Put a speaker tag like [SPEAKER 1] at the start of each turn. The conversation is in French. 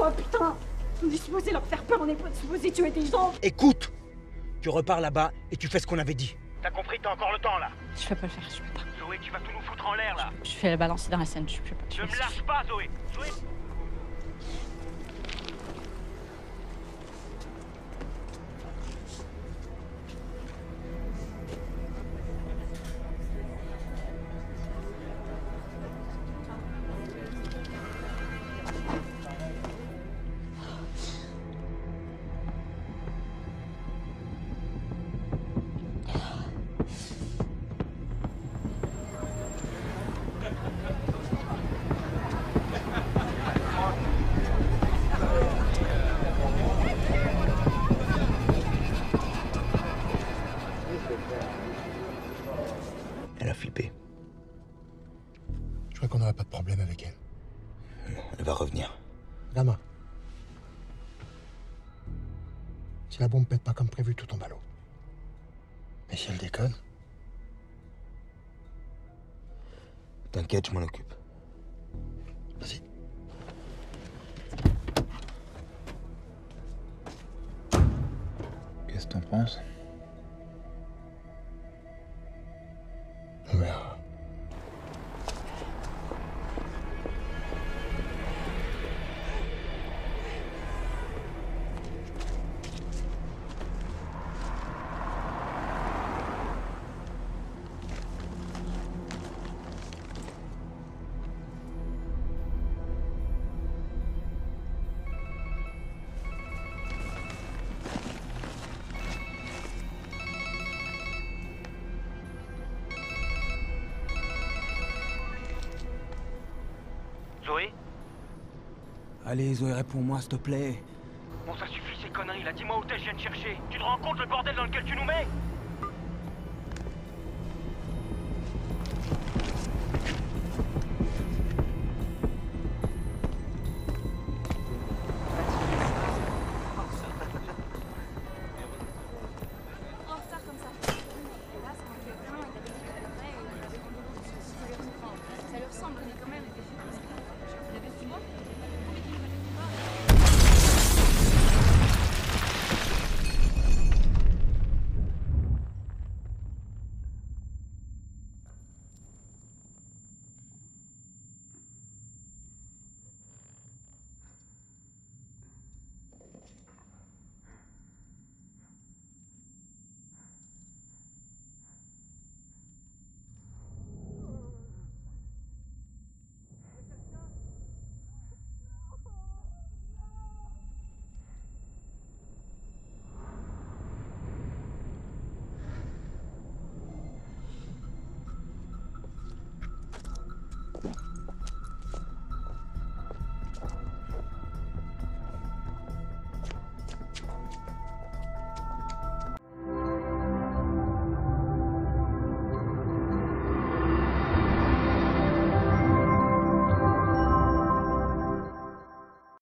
[SPEAKER 1] toi, putain! On est supposé leur faire peur, on n'est pas supposé tuer des gens!
[SPEAKER 2] Écoute! Tu repars là-bas et tu fais ce qu'on avait dit. T'as compris, t'as encore le temps là.
[SPEAKER 1] Je peux pas le faire, je peux pas.
[SPEAKER 2] Zoé, tu vas tout nous foutre en l'air là.
[SPEAKER 1] Je fais la balancer dans la scène, je peux pas.
[SPEAKER 2] Ne me lâche pas, Zoé. Zoé.
[SPEAKER 3] Elle a flippé.
[SPEAKER 4] Je crois qu'on n'aurait pas de problème avec elle.
[SPEAKER 3] Elle va revenir.
[SPEAKER 4] Gamin. Si la bombe pète pas comme prévu, tout tombe à l'eau. Mais si elle déconne...
[SPEAKER 3] T'inquiète, je m'en occupe.
[SPEAKER 4] Vas-y.
[SPEAKER 5] Qu'est-ce que t'en penses?
[SPEAKER 4] On verra.
[SPEAKER 2] Zoé?
[SPEAKER 5] Allez, Zoé, réponds-moi, s'il te plaît.
[SPEAKER 2] Bon, ça suffit ces conneries là. Dis-moi où t'es, je viens te chercher. Tu te rends compte le bordel dans lequel tu nous mets?